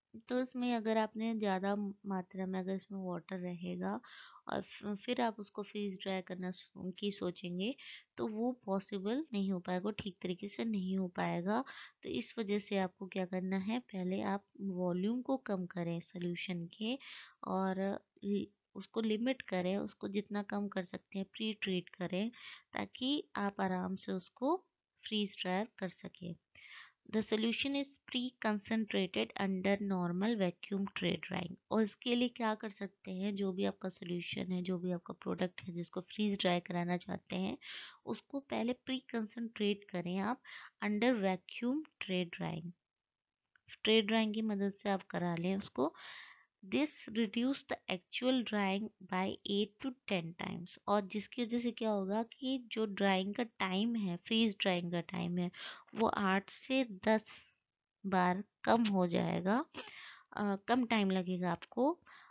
तो इसमें अगर आपने ज़्यादा मात्रा में अगर इसमें वाटर रहेगा और फ- फिर आप उसको फ्रीज ड्राई करना सो- की सोचेंगे, तो वो पॉसिबल नहीं हो पाएगा, ठीक तरीके से नहीं हो पाएगा। तो इस वजह से आपको क्या करना है, पहले आप वॉल्यूम को कम करें सोल्यूशन के, और लि- उसको लिमिट करें, उसको जितना कम कर सकते हैं प्री ट्रीट करें, ताकि आप आराम से उसको फ्रीज ड्राई कर सकें। The solution is pre-concentrated under normal vacuum tray drying। और इसके लिए क्या कर सकते हैं, जो भी आपका सोल्यूशन है, जो भी आपका प्रोडक्ट है जिसको फ्रीज ड्राई कराना चाहते हैं, उसको पहले प्री कंसंट्रेट करें आप under vacuum tray drying. Tray drying की मदद से आप करा लें उसको। This reduce the actual drying by eight to ten times. और जिसकी वजह से क्या होगा कि जो ड्राइंग का टाइम है, फ्रीज ड्राइंग का टाइम है, वो आठ से दस बार कम हो जाएगा। अ, कम टाइम लगेगा आपको।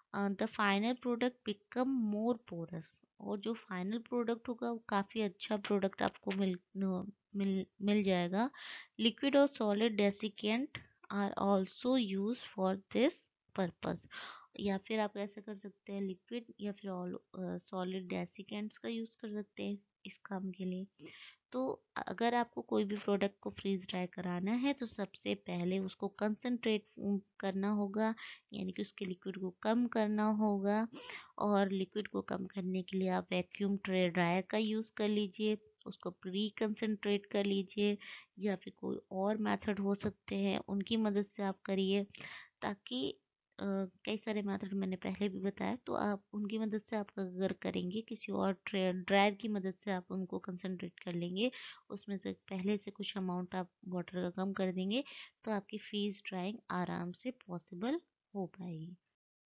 The final product become more porous. और जो फाइनल प्रोडक्ट होगा वो काफ़ी अच्छा प्रोडक्ट आपको मिल न- मिल मिल जाएगा। लिक्विड और solid desiccant are also use for this purpose. या फिर आप ऐसा कर सकते हैं, लिक्विड या फिर ऑल सॉलिड डेसिकेंट्स का यूज़ कर सकते हैं इस काम के लिए। तो अगर आपको कोई भी प्रोडक्ट को फ्रीज ड्राई कराना है, तो सबसे पहले उसको कंसंट्रेट करना होगा, यानी कि उसके लिक्विड को कम करना होगा। और लिक्विड को कम करने के लिए आप वैक्यूम ट्रे ड्रायर का यूज़ कर लीजिए, उसको प्री कंसंट्रेट कर लीजिए, या फिर कोई और मेथड हो सकते हैं उनकी मदद से आप करिए, ताकि अ, कई सारे मेथड मैंने पहले भी बताया, तो आप उनकी मदद से आप अगर करेंगे, किसी और ट्रे ड्रायर की मदद से आप उनको कंसंट्रेट कर लेंगे, उसमें से पहले से कुछ अमाउंट आप वाटर का कम कर देंगे, तो आपकी फ्रीज ड्राइंग आराम से पॉसिबल हो पाएगी।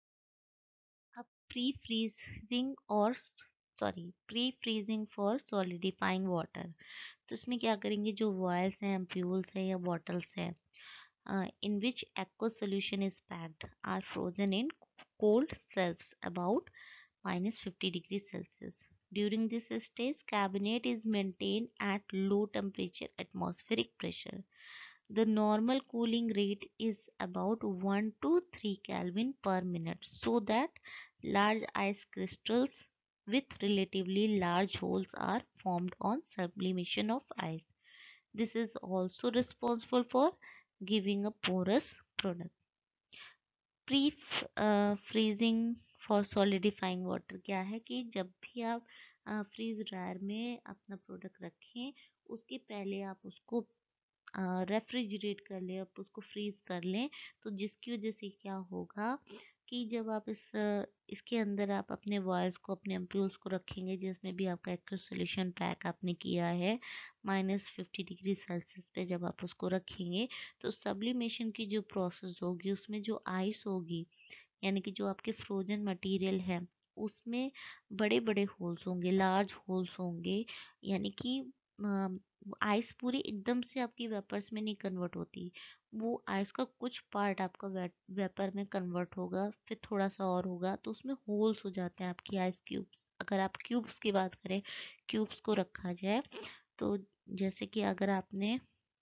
अब प्री फ्रीजिंग और sorry pre freezing for solidifying water. तो इसमें क्या करेंगे, जो वॉयल्स हैं, एम्प्यूल्स हैं या बॉटल्स हैं, uh, in which aqueous solution is packed are frozen in cold cells about minus fifty degrees Celsius. During this stage, cabinet is maintained at low temperature atmospheric pressure. The normal cooling rate is about one to three Kelvin per minute, so that large ice crystals with relatively large holes are formed on sublimation of ice. This is also responsible for giving a porous product. Pre freezing for solidifying water क्या है कि जब भी आप फ्रीज ड्रायर में अपना प्रोडक्ट रखें, उसके पहले आप उसको रेफ्रिजरेट कर लें, आप उसको फ्रीज कर लें। तो जिसकी वजह से क्या होगा कि जब आप इस अ, इसके अंदर आप अपने वॉयल्स को, अपने एम्प्यूल्स को रखेंगे, जिसमें भी आपका एक्वस सॉल्यूशन पैक आपने किया है, माइनस फिफ्टी डिग्री सेल्सियस पे जब आप उसको रखेंगे, तो सब्लिमेशन की जो प्रोसेस होगी, उसमें जो आइस होगी, यानी कि जो आपके फ्रोजन मटेरियल है, उसमें बड़े बड़े होल्स होंगे, लार्ज होल्स होंगे। यानी कि आइस पूरी एकदम से आपकी वेपर्स में नहीं कन्वर्ट होती, वो आइस का कुछ पार्ट आपका वे, वेपर में कन्वर्ट होगा, फिर थोड़ा सा और होगा, तो उसमें होल्स हो जाते हैं आपकी आइस क्यूब्स। अगर आप क्यूब्स की बात करें, क्यूब्स को रखा जाए, तो जैसे कि अगर आपने,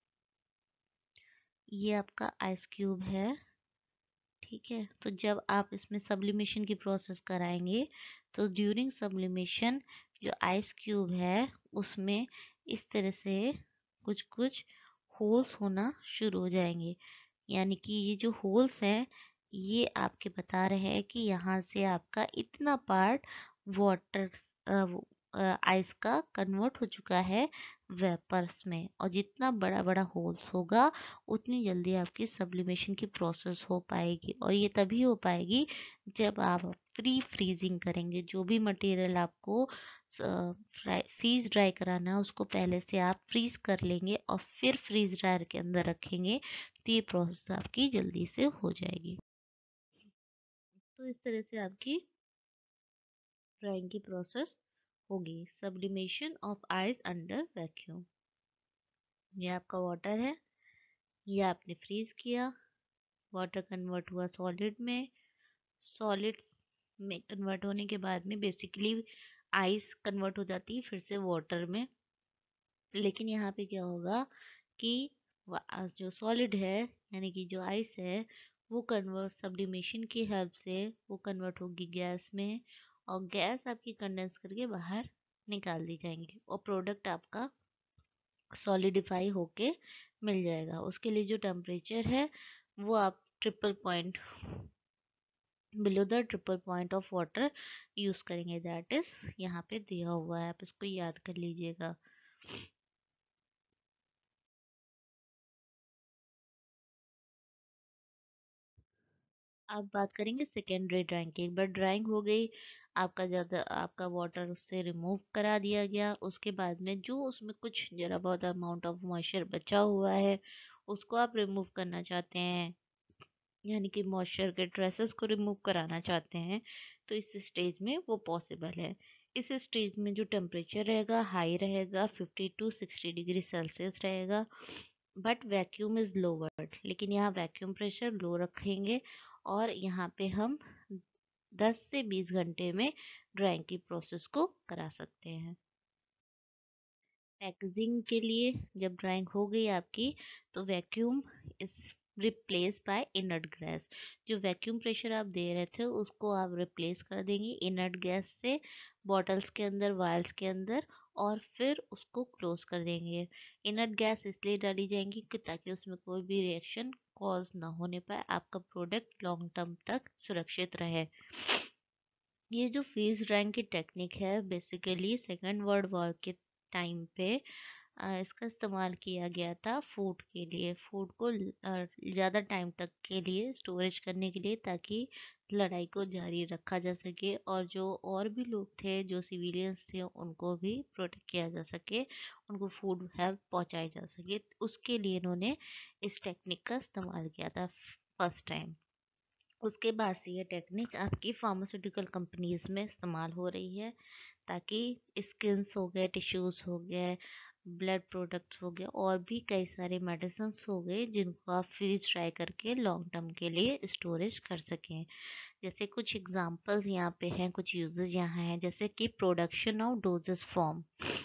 ये आपका आइस क्यूब है, ठीक है, तो जब आप इसमें सब्लिमेशन की प्रोसेस कराएंगे, तो ड्यूरिंग सब्लिमेशन जो आइस क्यूब है, उसमें इस तरह से कुछ कुछ होल्स होना शुरू हो जाएंगे। यानी कि ये जो होल्स हैं, ये आपके बता रहे हैं कि यहाँ से आपका इतना पार्ट वाटर आइस का कन्वर्ट हो चुका है वेपर्स में। और जितना बड़ा बड़ा होल्स होगा, उतनी जल्दी आपकी सब्लिमेशन की प्रोसेस हो पाएगी। और ये तभी हो पाएगी जब आप प्री फ्रीजिंग करेंगे। जो भी मटेरियल आपको फ्रीज ड्राई कराना है, उसको पहले से आप फ्रीज कर लेंगे और फिर फ्रीज ड्रायर के अंदर रखेंगे, तो ये प्रोसेस आपकी जल्दी से हो जाएगी। तो इस तरह से आपकी ड्राइंग की प्रोसेस होगी, sublimation of ice under vacuum. ये आपका वाटर है, ये आपने फ्रीज किया, वाटर कन्वर्ट हुआ सॉलिड में, सॉलिड में कन्वर्ट होने के बाद में बेसिकली आइस कन्वर्ट हो जाती है फिर से वाटर में। लेकिन यहाँ पे क्या होगा कि वा- जो सॉलिड है, यानी कि जो आइस है, वो कन्वर्ट सब्लिमेशन की हेल्प से वो कन्वर्ट होगी गैस में, और गैस आपकी कंडेंस करके बाहर निकाल दी जाएंगी और प्रोडक्ट आपका सॉलिडिफाई होके मिल जाएगा। उसके लिए जो टेम्परेचर है वो आप triple point below the triple point of water use करेंगे, दैट इज यहाँ पे दिया हुआ है, आप इसको याद कर लीजिएगा। अब बात करेंगे सेकेंडरी ड्राइंग की। एक बार ड्राइंग हो गई, आपका ज़्यादा आपका वाटर उससे रिमूव करा दिया गया, उसके बाद में जो उसमें कुछ जरा बहुत अमाउंट ऑफ मॉइस्चर बचा हुआ है उसको आप रिमूव करना चाहते हैं, यानी कि मॉइस्चर के ट्रेसेस को रिमूव कराना चाहते हैं, तो इस स्टेज में वो पॉसिबल है। इस स्टेज में जो टेम्परेचर रहेगा हाई रहेगा, fifty to sixty degree Celsius रहेगा, बट वैक्यूम इज़ लोअर्ड, लेकिन यहाँ वैक्यूम प्रेशर लो रखेंगे और यहाँ पे हम दस से बीस घंटे में ड्राइंग की प्रोसेस को करा सकते हैं। पैकेजिंग के लिए जब ड्राइंग हो गई आपकी, तो vacuum is replace by inert gas. जो वैक्यूम प्रेशर आप दे रहे थे उसको आप रिप्लेस कर देंगे इनर्ट गैस से, बॉटल्स के अंदर, वायल्स के अंदर, और फिर उसको क्लोज कर देंगे। इनर्ट गैस इसलिए डाली जाएंगी कि ताकि उसमें कोई भी रिएक्शन कॉज ना होने पाए, आपका प्रोडक्ट लॉन्ग टर्म तक सुरक्षित रहे। ये जो फ्रीज ड्राइंग की टेक्निक है बेसिकली सेकेंड वर्ल्ड वॉर के टाइम पे अ, इसका इस्तेमाल किया गया था फूड के लिए, फूड को ज़्यादा टाइम तक के लिए स्टोरेज करने के लिए, ताकि लड़ाई को जारी रखा जा सके और जो और भी लोग थे जो सिविलियंस थे उनको भी प्रोटेक्ट किया जा सके, उनको फूड हेल्प पहुंचाई जा सके। उसके लिए इन्होंने इस टेक्निक का इस्तेमाल किया था फर्स्ट टाइम। उसके बाद से ये टेक्निक आपकी फार्मास्यूटिकल कंपनीज में इस्तेमाल हो रही है, ताकि स्किन्स हो गए, टिश्यूज हो गए, ब्लड प्रोडक्ट्स हो गए, और भी कई सारे मेडिसिन हो गए जिनको आप फ्रीज ड्राई करके लॉन्ग टर्म के लिए स्टोरेज कर सकें। जैसे कुछ एग्जांपल्स यहाँ पे हैं, कुछ यूजेस यहाँ हैं, जैसे कि प्रोडक्शन ऑफ डोजेस फॉर्म,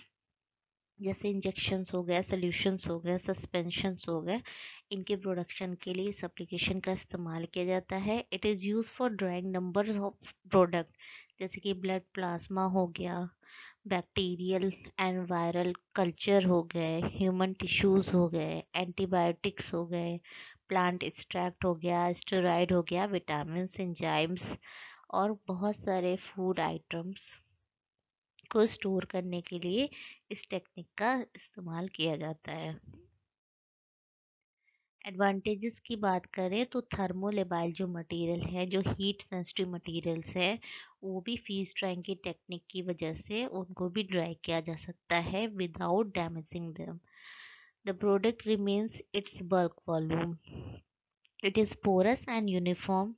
जैसे इंजेक्शंस हो गए, सॉल्यूशंस हो गए, सस्पेंशंस हो गए, इनके प्रोडक्शन के लिए इस एप्लीकेशन का इस्तेमाल किया जाता है। It is use for drying numbers of product, जैसे कि ब्लड प्लाज्मा हो गया, बैक्टीरियल एंड वायरल कल्चर हो गए, ह्यूमन टिश्यूज हो गए, एंटीबायोटिक्स हो गए, प्लांट एक्सट्रैक्ट हो गया, स्टेरॉइड हो गया, विटामिन, एंजाइम्स, और बहुत सारे फूड आइटम्स को स्टोर करने के लिए इस टेक्निक का इस्तेमाल किया जाता है। एडवांटेजेस की बात करें तो थर्मोलेबाइल जो मटेरियल है, जो हीट सेंसिटिव मटेरियल्स है, वो भी फ्रीज ड्राइंग की टेक्निक की वजह से उनको भी ड्राई किया जा सकता है without damaging them. The product remains its bulk volume, it is porous and uniform,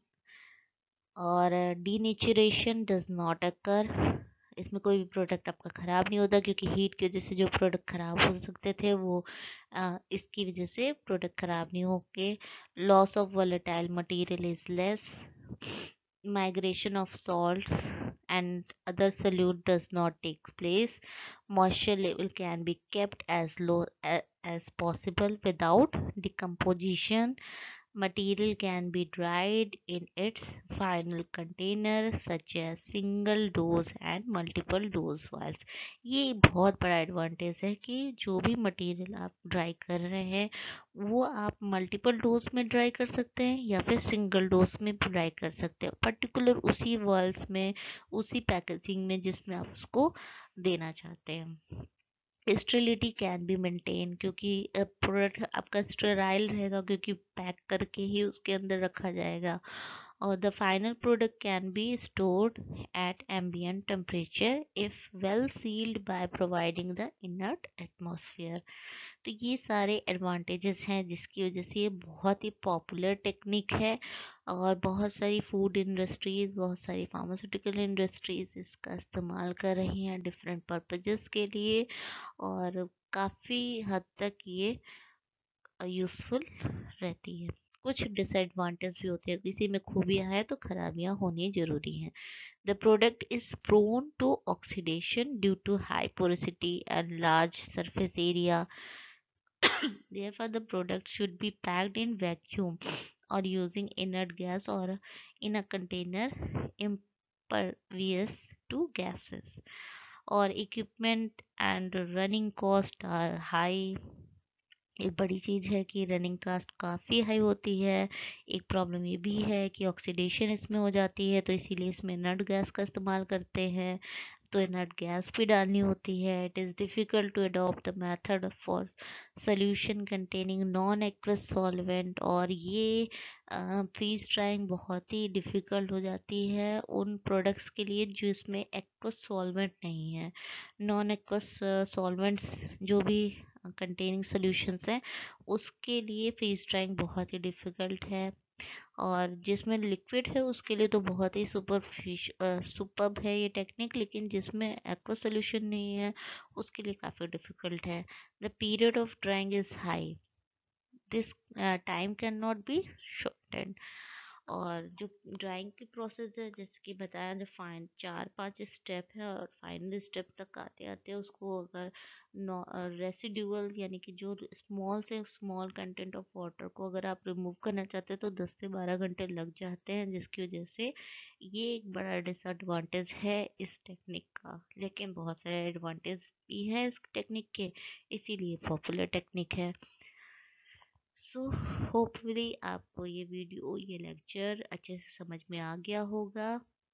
और डीनेचुरेशन डज नॉट अकर। इसमें कोई भी प्रोडक्ट आपका ख़राब नहीं होता, क्योंकि हीट की वजह से जो प्रोडक्ट ख़राब हो सकते थे वो अ, इसकी वजह से प्रोडक्ट ख़राब नहीं होके। Loss of volatile material is less, migration of salts and other solute does not take place, moisture level can be kept as low a- as possible without decomposition, material can be dried in its final container such as single dose and multiple dose vials। ये बहुत बड़ा एडवांटेज है कि जो भी मटेरियल आप ड्राई कर रहे हैं वो आप मल्टीपल डोज में ड्राई कर सकते हैं या फिर सिंगल डोज में ड्राई कर सकते हैं, पर्टिकुलर उसी वाल्स में, उसी पैकेजिंग में जिसमें आप उसको देना चाहते हैं। स्टेरिलिटी कैन बी मेंटेन, क्योंकि प्रोडक्ट आपका स्टेराइल रहेगा, क्योंकि पैक करके ही उसके अंदर रखा जाएगा, और the final product can be stored at ambient temperature if well sealed by providing the inert atmosphere. तो ये सारे एडवांटेजेस हैं जिसकी वजह से ये बहुत ही पॉपुलर टेक्निक है, और बहुत सारी फूड इंडस्ट्रीज, बहुत सारी फार्मास्यूटिकल इंडस्ट्रीज इसका इस्तेमाल कर रही हैं डिफरेंट पर्पजेस के लिए, और काफ़ी हद तक ये यूज़फुल रहती है। कुछ डिसएडवांटेज भी होते हैं, किसी में खूबियाँ हैं तो खराबियाँ होनी ज़रूरी हैं। The product is prone to oxidation due to high porosity and large surface area, therefore the product should be packed in vacuum or using inert gas or in a container impervious to gases. और equipment and running cost are high। एक बड़ी चीज़ है कि रनिंग कास्ट काफ़ी हाई होती है। एक प्रॉब्लम ये भी है कि ऑक्सीडेशन इसमें हो जाती है, तो इसीलिए इसमें नट गैस का इस्तेमाल करते हैं। तो इनर्ट गैस भी डालनी होती है। It is difficult to adopt the method for solution containing non aqueous solvent. और ये फ्रीज ड्राइंग बहुत ही डिफ़िकल्ट हो जाती है उन प्रोडक्ट्स के लिए जो इसमें एक्वस सॉल्वेंट नहीं है। नॉन एक्वस सॉल्वेंट्स जो भी कंटेनिंग सॉल्यूशंस हैं उसके लिए फ्रीज ड्राइंग बहुत ही डिफ़िकल्ट है। और जिसमें लिक्विड है उसके लिए तो बहुत ही सुपर फिश सुपर्ब है ये टेक्निक, लेकिन जिसमें एक्वा सोल्यूशन नहीं है उसके लिए काफ़ी डिफ़िकल्ट है। The period of drying is high, this time can not be shortened. और जो ड्राइंग की प्रोसेस है जैसे कि बताया, जो फाइन चार पांच स्टेप है और फाइनल स्टेप तक आते आते उसको अगर रेसिड्यूअल यानी कि जो स्मॉल से स्मॉल कंटेंट ऑफ वाटर को अगर आप रिमूव करना चाहते हैं तो दस से बारह घंटे लग जाते हैं, जिसकी वजह से ये एक बड़ा डिसएडवांटेज है इस टेक्निक का। लेकिन बहुत सारे एडवांटेज भी है इस टेक्निक के, इसीलिए पॉपुलर टेक्निक है। सो होपफुली आपको ये वीडियो ये लेक्चर अच्छे से समझ में आ गया होगा।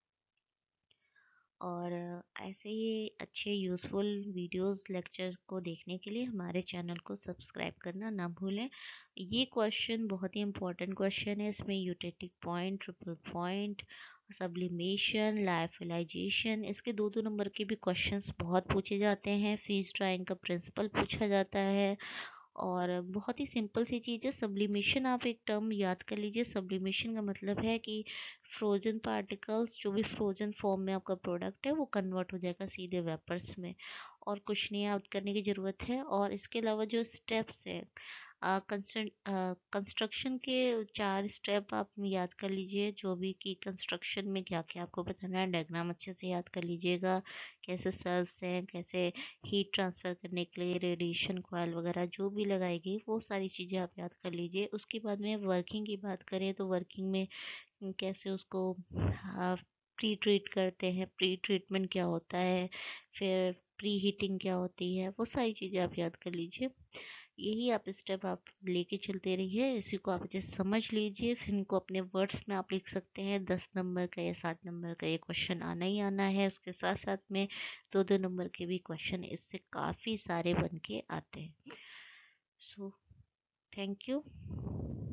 और ऐसे ही अच्छे यूज़फुल वीडियोस लेक्चर्स को देखने के लिए हमारे चैनल को सब्सक्राइब करना ना भूलें। ये क्वेश्चन बहुत ही इंपॉर्टेंट क्वेश्चन है। इसमें eutectic point, triple point, sublimation, lyophilization, इसके दो दो नंबर के भी क्वेश्चंस बहुत पूछे जाते हैं। फ्रीज ड्राइंग का प्रिंसिपल पूछा जाता है। और बहुत ही सिंपल सी चीज़ है सब्लिमेशन। आप एक टर्म याद कर लीजिए, सब्लिमेशन का मतलब है कि फ्रोजन पार्टिकल्स जो भी फ्रोजन फॉर्म में आपका प्रोडक्ट है वो कन्वर्ट हो जाएगा सीधे वेपर्स में, और कुछ नहीं याद करने की ज़रूरत है। और इसके अलावा जो स्टेप्स है कंस्ट्रक्शन के चार स्टेप आप याद कर लीजिए, जो भी कि कंस्ट्रक्शन में क्या क्या आपको बताना है, डायग्राम अच्छे से याद कर लीजिएगा। कैसे सेल्स हैं, कैसे हीट ट्रांसफ़र करने के लिए रेडिएशन कॉइल वगैरह जो भी लगाएगी वो सारी चीज़ें आप याद कर लीजिए। उसके बाद में वर्किंग की बात करें तो वर्किंग में कैसे उसको प्री ट्रीट करते हैं, प्री ट्रीटमेंट क्या होता है, फिर प्री हीटिंग क्या होती है, वो सारी चीज़ें आप याद कर लीजिए। यही आप स्टेप आप लेके चलते रहिए, इसी को आप अच्छे से समझ लीजिए। फिर इनको अपने वर्ड्स में आप लिख सकते हैं। दस नंबर का या सात नंबर का ये क्वेश्चन आना ही आना है। उसके साथ साथ में दो दो नंबर के भी क्वेश्चन इससे काफ़ी सारे बन के आते हैं। So thank you.